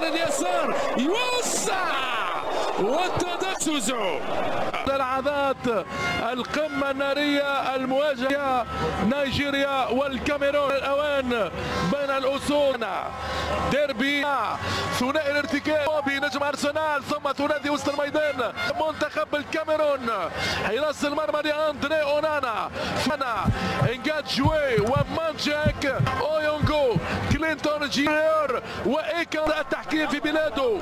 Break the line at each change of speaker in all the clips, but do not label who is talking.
اليسار يوسع والتدسوزو لحظات القمة النارية المواجهة نيجيريا والكاميرون. الأوان بين الأسود ديربي ثنائي الارتكاز بنجم أرسنال ثم ثلاثي وسط الميدان منتخب الكاميرون. حراس المرمى لأندري أونانا إنجاد جوي ومانجاك أويونغو كلينتون جير وإيكا. التحكيم في بلاده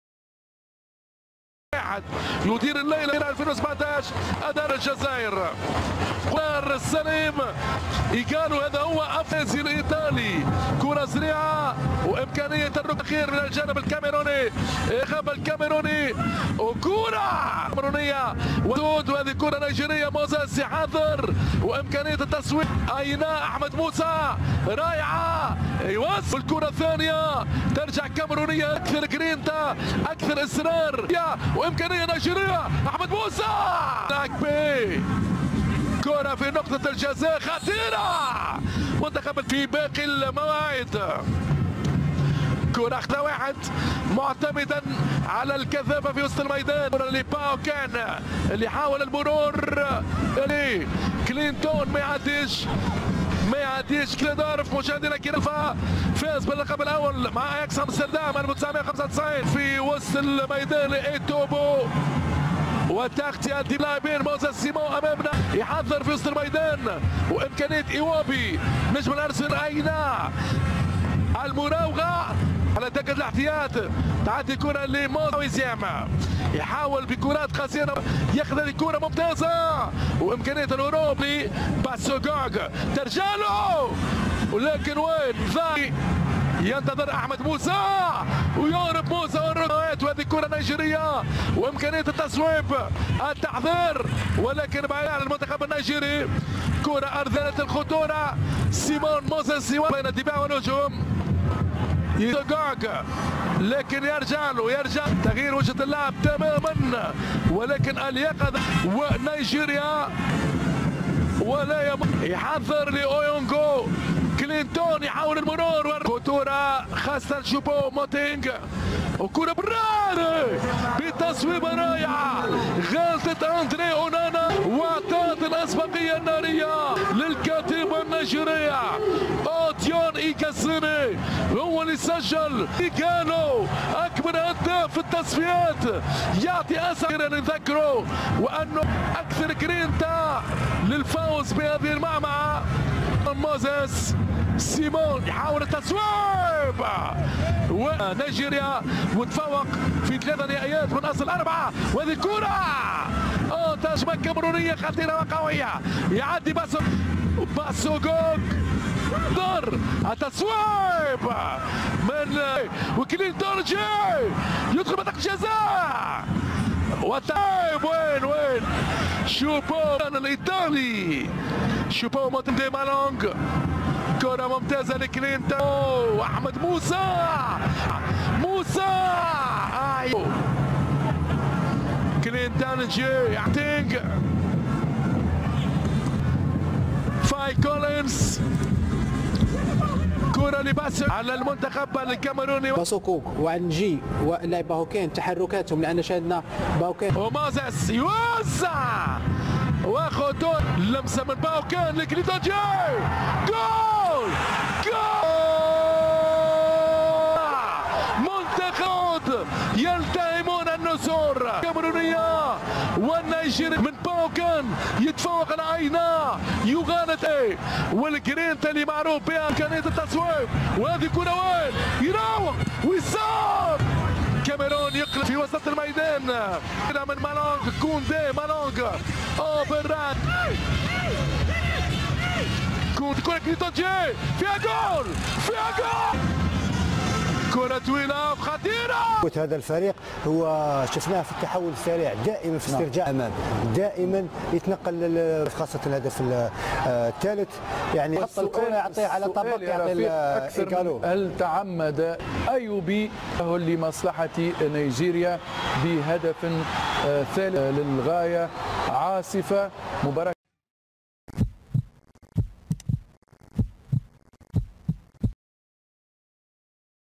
يدير الليلة 2017 أدار الجزائر. قرار السليم إيجالو هذا هو أفازي الإيطالي. كرة سريعة وإمكانية الركن الأخير من الجانب الكاميروني. إخاب الكاميروني وكرة كاميرونية وهذه كرة نيجيرية. موزيس حاضر وإمكانية التسويق. أينا أحمد موسى رائعة يوصل الكرة الثانية ترجع كاميرونية أكثر جرينتا أكثر إصرار وإمكانية نيجيرية. أحمد موسى ناكبي كرة في نقطة الجزاء خطيرة منتخب في باقي المواعيد. كرة 1 معتمدا على الكثافة في وسط الميدان. اللي باو كان اللي حاول المرور اللي كلينتون ما يعديش كليدورف. مشاهدينا الكرام فاز باللقب الاول مع اياكس امستردام 1995 في وسط الميدان. ايتوبو وتغطية لاعبين. موزيس سيمون امامنا يحضر في وسط الميدان وامكانيه ايوابي نجم الارسنال. اينا المراوغه على دقة الاحتياط تعدي كرة لموزيام يحاول بكرات قصيرة ياخذ هذه كرة ممتازة وامكانية الهروب لباسوغوغ ترجع له ولكن وين ثاني ينتظر احمد موسى ويهرب موسى والركنات. وهذه كرة نيجيرية وامكانية التصويب التحضير ولكن بعيد عن المنتخب النيجيري. كرة ارذلة الخطورة سيمون موزيس بين الدفاع والهجوم يدقق لكن يرجع تغيير وجهة اللعب تماما ولكن اليقظة ونيجيريا ولا يحضر لأويونغو كلينتون يحاول المرور خطورة خاصة شوبو موتينغ وكرة براد بتصويبة رائعة. غلطة أندري أونانا وأعطت الأسبقية النارية للكتيبة النيجيرية. أوديون إيكاسيني هو اللي سجل. إيجالو أكبر هداف في التصفيات يعطي أثر. نذكره وأنه أكثر جرينتا للفوز بهذه المعمعة. موزيس سيمون يحاول التصويب ونيجيريا متفوق في 3 نهائيات من اصل 4. وهذه كرة تهجمة كاميرونية خطيرة وقوية يعدي باسوغوغ دور التصويب من وكلينتون يدخل منطقة الجزاء وتعب وين شوبو الايطالي شوبو موتندي مالونغ. كرة ممتازة لكلينتون واحمد موسى كلينتون يعتنق فاي كولينز. كرة لباسو على المنتخب الكاميروني.
باسوكو وعنجي واللاعب باوكين تحركاتهم لان شاهدنا باوكين
ومازيس يوسع وخطوط لمسه من باوكين لكلينتون جول منتخب يلتهمون النسور الكاميرونية والنيجيري. من باوكين يتفوق على عينا يغالط والجرينتا اللي معروف بها امكانية التصويب. وهذه كرة وين يراوغ ويصاب. كاميرون يقلب في وسط الميدان من مالونغ كوندي مالونغ براد كرة كلينتون فيها جول كرة طويلة خطيرة.
هذا الفريق هو شفناه في التحول السريع دائما في استرجاع امام دائما يتنقل خاصة الهدف الثالث يعني خط الكرة يعطيه على طبق يعطي إيكالو.
هل تعمد ايوبي لمصلحة نيجيريا بهدف ثالث للغاية عاصفة مباراة